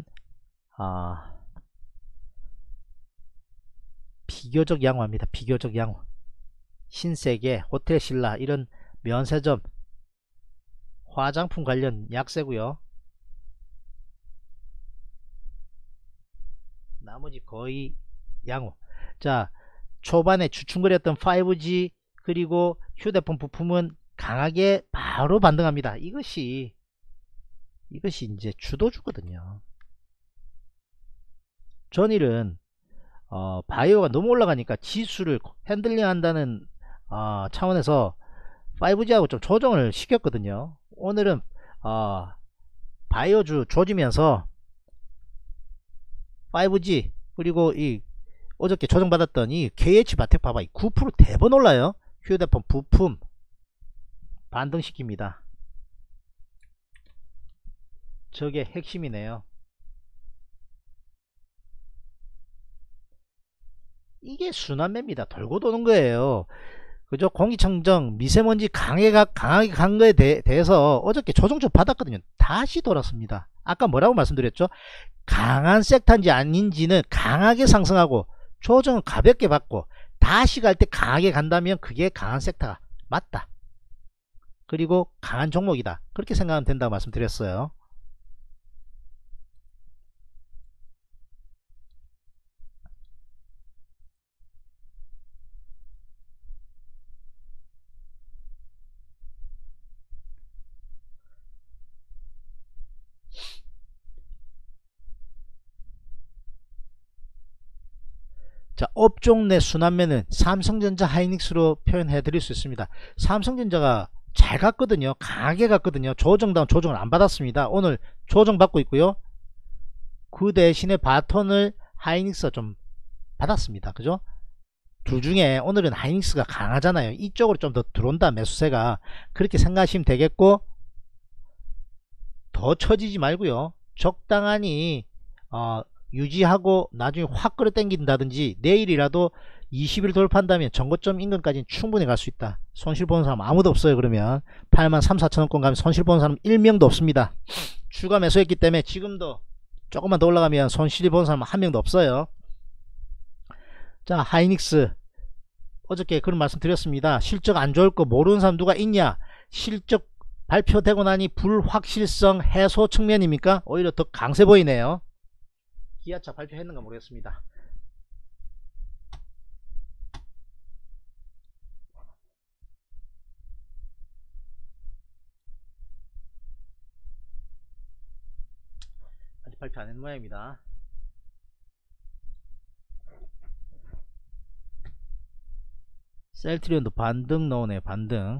비교적 양호합니다. 비교적 양호. 신세계, 호텔신라 이런 면세점, 화장품 관련 약세고요. 나머지 거의 양호. 자, 초반에 주춤거렸던 5G 그리고 휴대폰 부품은 강하게 바로 반등합니다. 이것이 이제 주도주거든요. 전일은 바이오가 너무 올라가니까 지수를 핸들링 한다는 차원에서 5G하고 좀 조정을 시켰거든요. 오늘은 바이오주 조지면서 5G 그리고 이 어저께 조정받았던 이 KH바텍 봐봐, 9% 대번 올라요. 휴대폰 부품 반등시킵니다. 저게 핵심이네요. 이게 순환매입니다. 돌고 도는 거예요. 그죠? 공기청정 미세먼지 강하게 간 거에 대해서 어저께 조정 좀 받았거든요. 다시 돌았습니다. 아까 뭐라고 말씀드렸죠? 강한 섹터인지 아닌지는 강하게 상승하고 조정은 가볍게 받고 다시 갈 때 강하게 간다면 그게 강한 섹터가 맞다. 그리고 강한 종목이다. 그렇게 생각하면 된다고 말씀드렸어요. 자, 업종 내 순환매는 삼성전자, 하이닉스로 표현해 드릴 수 있습니다. 삼성전자가 잘 갔거든요. 강하게 갔거든요. 조정다운 조정을 안 받았습니다. 오늘 조정 받고 있고요. 그 대신에 바톤을 하이닉스가 좀 받았습니다. 그죠? 둘 중에 오늘은 하이닉스가 강하잖아요. 이쪽으로 좀 더 들어온다 매수세가. 그렇게 생각하시면 되겠고, 더 처지지 말고요. 적당하니 유지하고 나중에 확 끌어당긴다든지 내일이라도 20일 돌파한다면 전고점 인근까지는 충분히 갈 수 있다. 손실 보는 사람 아무도 없어요. 그러면 8만 3, 4천원권 가면 손실 보는 사람 1명도 없습니다. 추가 매수했기 때문에 지금도 조금만 더 올라가면 손실 보는 사람 한 명도 없어요. 자, 하이닉스 어저께 그런 말씀 드렸습니다. 실적 안 좋을 거 모르는 사람 누가 있냐? 실적 발표되고 나니 불확실성 해소 측면입니까? 오히려 더 강세 보이네요. 기아차 발표했는가 모르겠습니다. 아직 발표 안 했는 모양입니다. 셀트리온도 반등 나오네요. 반등.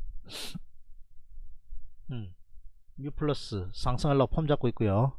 뮤플러스 상승하려고 폼 잡고 있고요.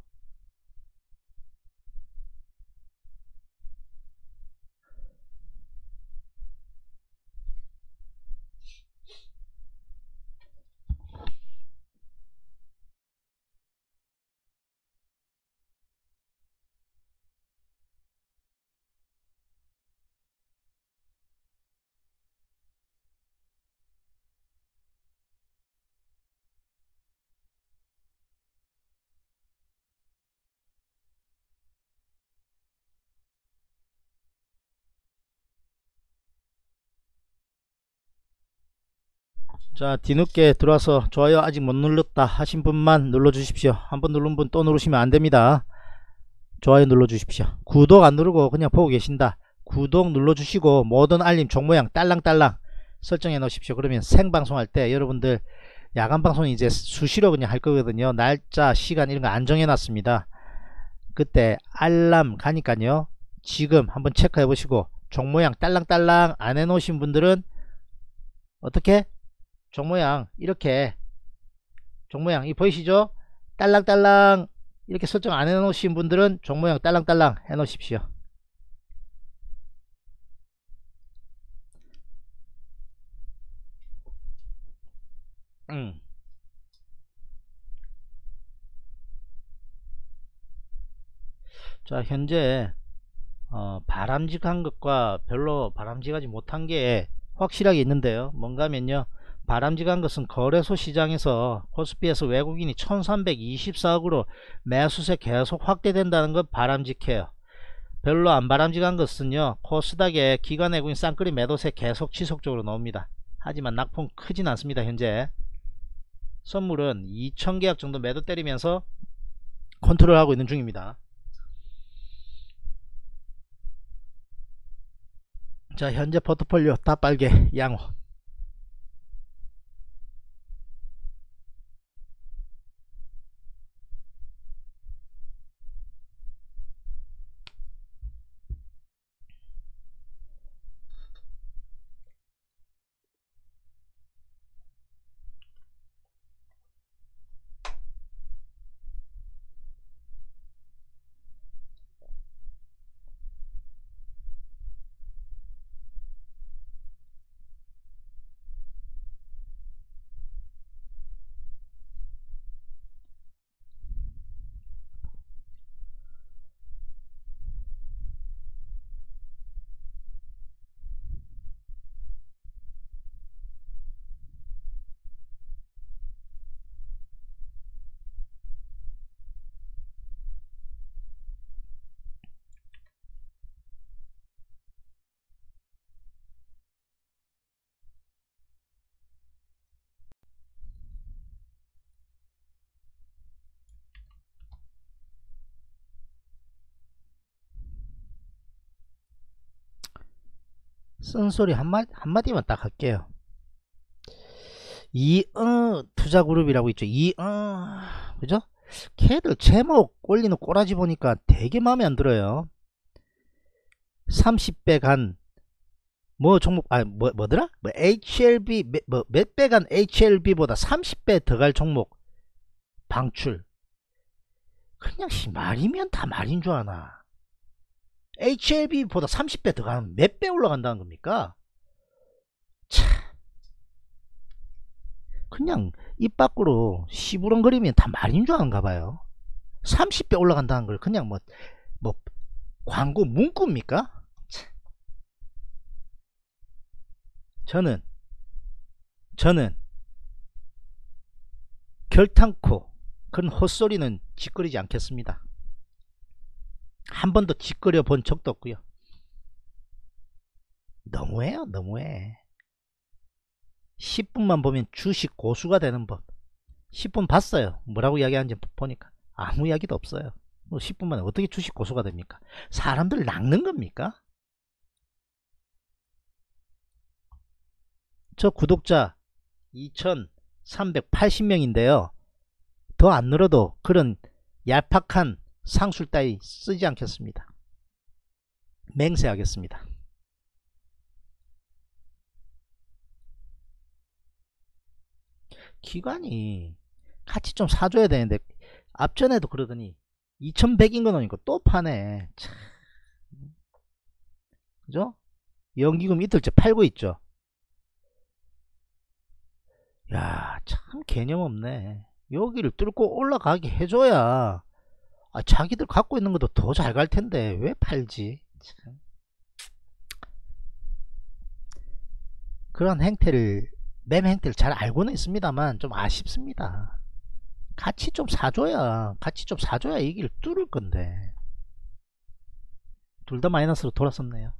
자, 뒤늦게 들어와서 좋아요 아직 못 눌렀다 하신 분만 눌러주십시오. 한번 누른 분 또 누르시면 안됩니다. 좋아요 눌러주십시오. 구독 안 누르고 그냥 보고 계신다. 구독 눌러주시고 모든 알림 종모양 딸랑딸랑 설정해 놓으십시오. 그러면 생방송할 때 여러분들 야간방송 이제 수시로 그냥 할 거거든요. 날짜 시간 이런 거 안 정해 놨습니다. 그때 알람 가니까요. 지금 한번 체크해 보시고 종모양 딸랑딸랑 안 해 놓으신 분들은 어떻게? 종모양 이렇게 종모양 이 보이시죠? 딸랑딸랑 이렇게 설정 안 해놓으신 분들은 종모양 딸랑딸랑 해 놓으십시오. 자, 현재 바람직한 것과 별로 바람직하지 못한 게 확실하게 있는데요. 뭔가 하면요, 바람직한 것은 거래소 시장에서 코스피에서 외국인이 1324억으로 매수세 계속 확대된다는 것 바람직해요. 별로 안 바람직한 것은요, 코스닥에 기관 외국인 쌍끌이 매도세 계속 지속적으로 나옵니다. 하지만 낙폭 크진 않습니다. 현재 선물은 2000계약 정도 매도 때리면서 컨트롤하고 있는 중입니다. 자, 현재 포트폴리오 다 빨개 양호. 쓴소리 한마디만 딱 할게요. 투자그룹이라고 있죠. 그죠? 걔들 제목 올리는 꼬라지 보니까 되게 마음에 안 들어요. 30배 간 뭐 종목 뭐더라? 뭐 HLB 몇 배 간 HLB보다 30배 더 갈 종목 방출. 그냥 말이면 다 말인 줄 아나. HLB보다 30배 더 가면 몇 배 올라간다는 겁니까? 참, 그냥 입 밖으로 시부렁거리면 다 말인 줄 아는가 봐요. 30배 올라간다는 걸 그냥 뭐 광고 문구입니까? 저는 결탄코 그런 헛소리는 짓거리지 않겠습니다. 한 번도 짓거려 본 적도 없고요. 너무해요, 너무해. 10분만 보면 주식 고수가 되는 법. 10분 봤어요. 뭐라고 이야기하는지 보니까 아무 이야기도 없어요. 10분 만에 어떻게 주식 고수가 됩니까? 사람들 낚는 겁니까? 저 구독자 2380명인데요 더 안 늘어도 그런 얄팍한 상술 따위 쓰지 않겠습니다. 맹세하겠습니다. 기관이 같이 좀 사줘야 되는데 앞전에도 그러더니 2100인 거 넣으니까 또 파네. 참. 그죠? 연기금 이틀째 팔고 있죠. 야, 참 개념 없네. 여기를 뚫고 올라가게 해줘야 자기들 갖고 있는 것도 더 잘 갈 텐데 왜 팔지? 참. 그런 행태를 매매 행태를 잘 알고는 있습니다만 좀 아쉽습니다. 같이 좀 사줘야 이 길을 뚫을 건데 둘 다 마이너스로 돌았었네요.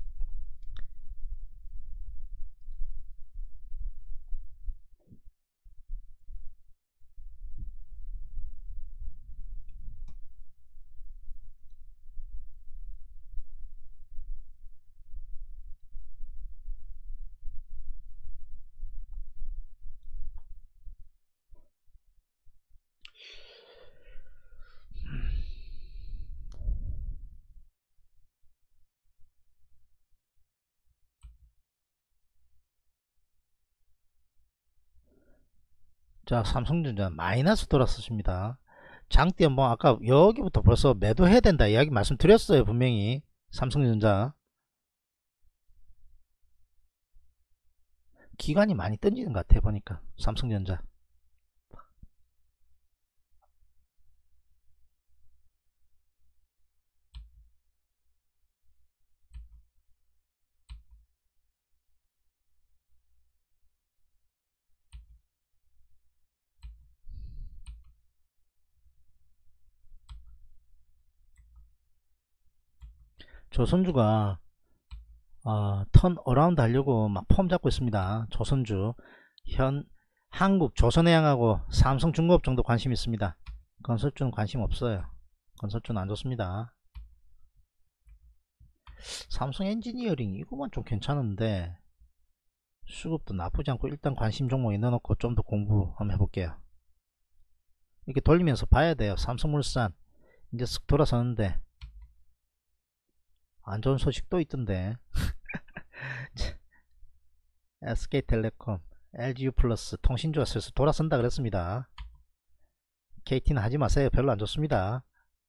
자, 삼성전자 마이너스 돌았습니다. 장대 뭐 아까 여기부터 벌써 매도해야 된다 이야기 말씀드렸어요. 분명히 삼성전자 기간이 많이 던지는 것 같아 보니까. 삼성전자 조선주가 턴 어라운드 하려고 막 폼 잡고 있습니다. 조선주 한국 조선해양하고 삼성중공업 정도 관심 있습니다. 건설주는 관심 없어요. 건설주는 안 좋습니다. 삼성 엔지니어링 이거만 좀 괜찮은데 수급도 나쁘지 않고 일단 관심 종목에 넣어놓고 좀 더 공부 한번 해볼게요. 이렇게 돌리면서 봐야 돼요. 삼성물산 이제 쓱 돌아서는데 안 좋은 소식 또 있던데 SK텔레콤, LG유플러스 통신주가 슬슬 돌아선다 그랬습니다. KT는 하지 마세요. 별로 안 좋습니다.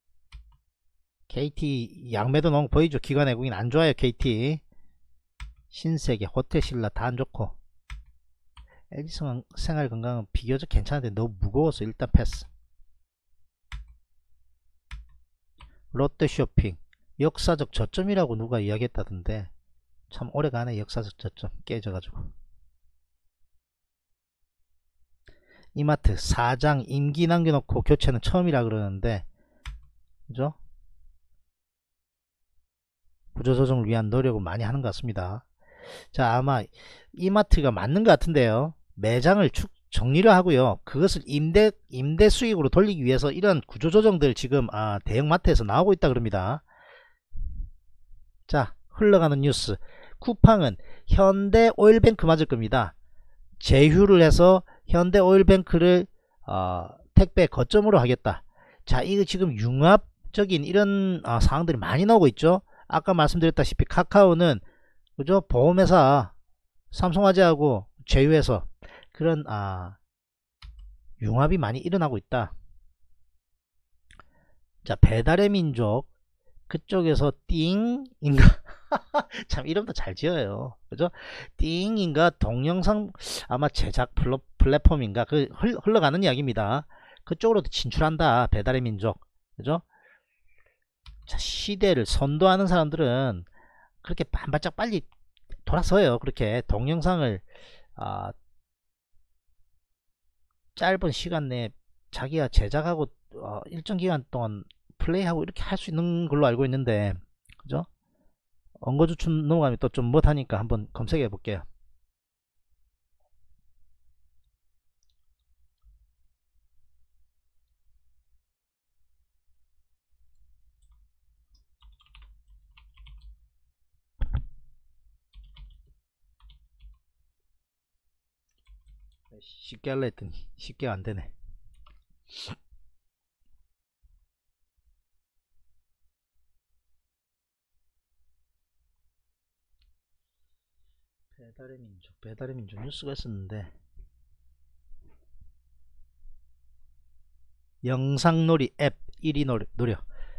KT 양매도 너무 보이죠. 기관 외국인 안 좋아요. KT 신세계, 호텔신라 다 안 좋고 LG생활건강은 비교적 괜찮은데 너무 무거워서 일단 패스. 롯데쇼핑 역사적 저점이라고 누가 이야기했다던데 참 오래가네. 역사적 저점 깨져가지고. 이마트 사장 임기 남겨놓고 교체는 처음이라 그러는데 그죠? 구조조정을 위한 노력을 많이 하는 것 같습니다. 자, 아마 이마트가 맞는 것 같은데요. 매장을 정리를 하고요. 그것을 임대 수익으로 돌리기 위해서 이런 구조조정들 지금 대형마트에서 나오고 있다 그럽니다. 자, 흘러가는 뉴스. 쿠팡은 현대오일뱅크 맞을 겁니다. 제휴를 해서 현대오일뱅크를 택배 거점으로 하겠다. 자, 이거 지금 융합적인 이런 사항들이 많이 나오고 있죠. 아까 말씀드렸다시피 카카오는 그죠? 보험회사 삼성화재하고 제휴해서 그런 융합이 많이 일어나고 있다. 자, 배달의 민족 그쪽에서 띵인가 참 이름도 잘 지어요. 그죠? 띵인가 동영상 아마 제작 플랫폼인가 그 흘러가는 이야기입니다. 그쪽으로도 진출한다. 배달의 민족. 그죠? 자, 시대를 선도하는 사람들은 그렇게 한 발짝 빨리 돌아서요. 그렇게 동영상을 짧은 시간 내에 자기가 제작하고 일정 기간 동안 플레이하고 이렇게 할 수 있는 걸로 알고 있는데, 그죠? 엉거주춤 넘어가면 또 좀 못하니까 한번 검색해 볼게요. 쉽게 하려 했더니 쉽게 안되네. 배달의 민족 뉴스가 있었는데, 영상놀이 앱 1위 노려.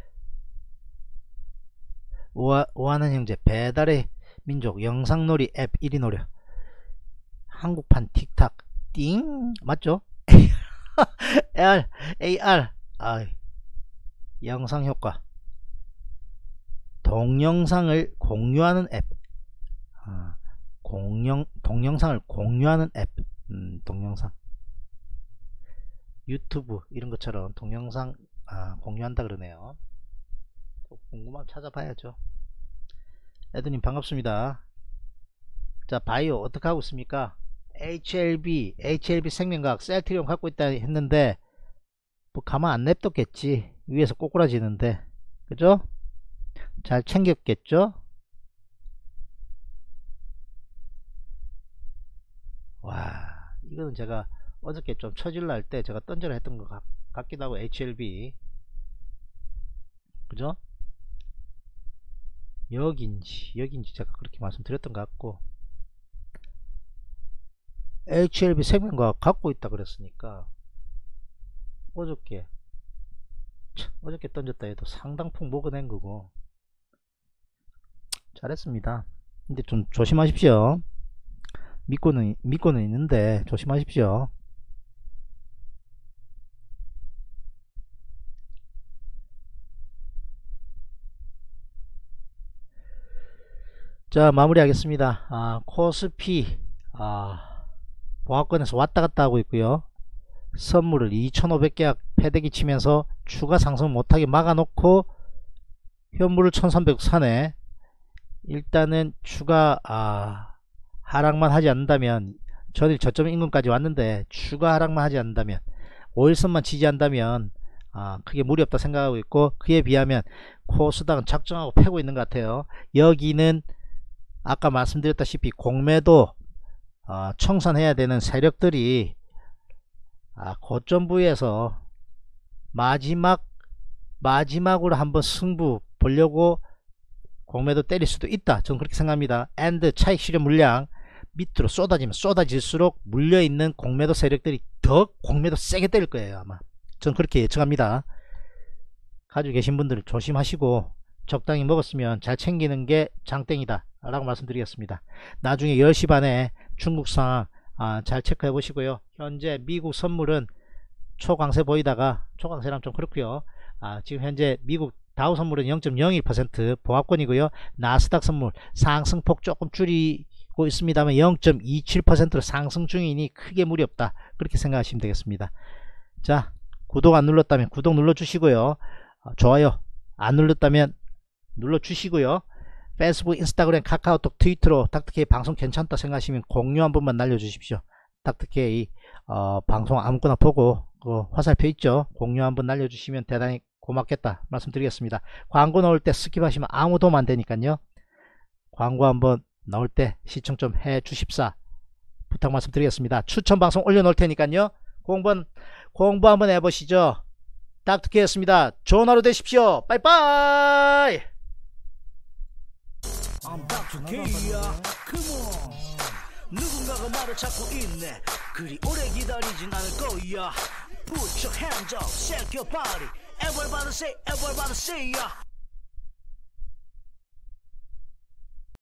오하는 형제 배달의 민족 영상놀이 앱 1위 노려. 한국판 틱탁 띵 맞죠? AR 영상 효과, 동영상을 공유하는 앱, 동영상을 공유하는 앱, 동영상 유튜브 이런 것처럼 동영상 공유한다 그러네요. 궁금하면 찾아봐야죠. 에드님 반갑습니다. 자, 바이오 어떻게 하고 있습니까? HLB 생명과학 셀트리온 갖고 있다 했는데 뭐 가만 안 냅뒀겠지. 위에서 꼬꾸라지는데, 그죠? 잘 챙겼겠죠? 와, 이거는 제가 어저께 좀 처질라 할 때 제가 던져라 했던 것 같기도 하고. HLB 그죠? 여긴지 제가 그렇게 말씀드렸던 것 같고, HLB 생명과학 갖고 있다 그랬으니까 어저께 던졌다 해도 상당폭 먹어낸 거고 잘했습니다. 근데 좀 조심하십시오. 믿고는 있는데 조심하십시오. 자, 마무리하겠습니다. 코스피 보합권에서 왔다갔다 하고 있고요. 선물을 2500계약 패대기 치면서 추가 상승 못하게 막아놓고 현물을 1300 사네. 일단은 추가 하락만 하지 않는다면, 전일 저점 인근까지 왔는데 추가 하락만 하지 않는다면, 5일선만 지지한다면 크게 무리 없다 생각하고 있고, 그에 비하면 코스닥은 작정하고 패고 있는 것 같아요. 여기는 아까 말씀드렸다시피 공매도 청산해야 되는 세력들이 고점 부위에서 마지막으로 한번 승부 보려고 공매도 때릴 수도 있다. 저는 그렇게 생각합니다. 앤드 차익 실현 물량 밑으로 쏟아질수록 물려있는 공매도 세력들이 더 공매도 세게 때릴 거예요. 아마 저는 그렇게 예측합니다. 가지고 계신 분들 조심하시고 적당히 먹었으면 잘 챙기는 게 장땡이다 라고 말씀드리겠습니다. 나중에 10시 반에 중국 상황 잘 체크해 보시고요. 현재 미국 선물은 초강세 보이다가, 초강세랑 좀 그렇고요. 지금 현재 미국 다우 선물은 0.01% 보합권이고요. 나스닥 선물 상승폭 조금 줄이고 있습니다만 0.27%로 상승 중이니 크게 무리 없다, 그렇게 생각하시면 되겠습니다. 자, 구독 안 눌렀다면 구독 눌러주시고요. 좋아요 안 눌렀다면 눌러주시고요. 페이스북, 인스타그램, 카카오톡, 트위터로 닥터케이 방송 괜찮다 생각하시면 공유 한 번만 날려주십시오. 닥터케이 방송 아무거나 보고 그 화살표 있죠? 공유 한번 날려주시면 대단히 고맙겠다 말씀드리겠습니다. 광고 나올 때 스킵하시면 아무 도움 안 되니까요. 광고 한번 나올 때 시청 좀 해 주십사 부탁 말씀드리겠습니다. 추천 방송 올려놓을 테니까요. 공부 한번 해보시죠. 닥터케이였습니다. 좋은 하루 되십시오. 빠이빠이. I'm Dr. K야, come on. 누군가가 나를 찾고 있네. 그리 오래 기다리진 않을 거야. Put your hands up, shake your body. Everybody say, everybody say, yeah.